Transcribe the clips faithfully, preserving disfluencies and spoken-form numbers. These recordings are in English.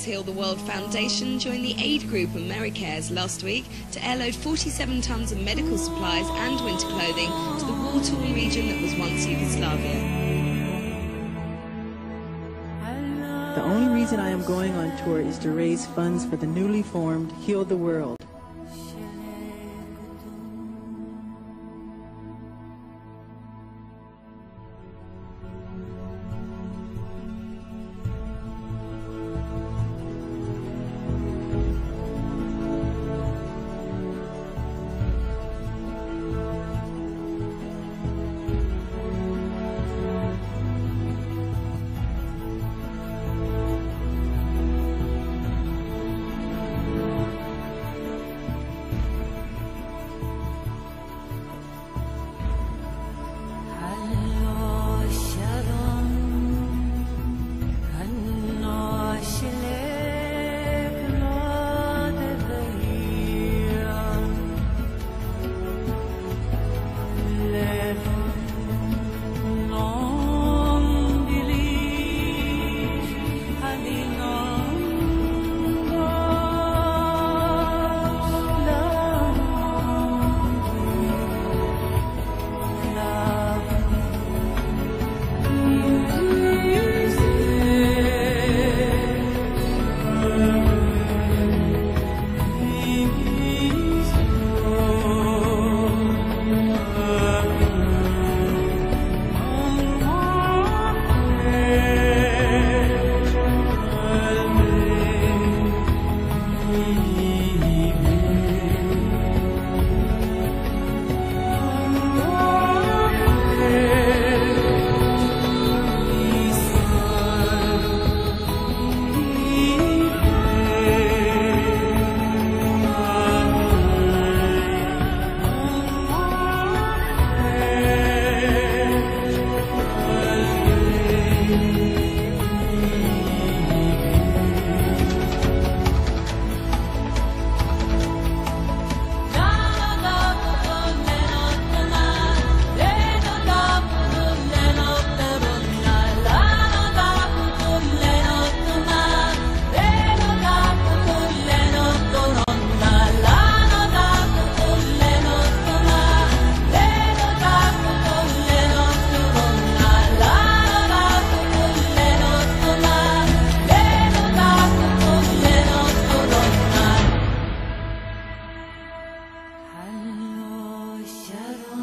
Heal the World Foundation joined the aid group Americares last week to airload forty-seven tons of medical supplies and winter clothing to the war-torn region that was once Yugoslavia. The only reason I am going on tour is to raise funds for the newly formed Heal the World.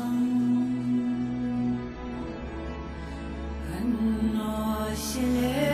No,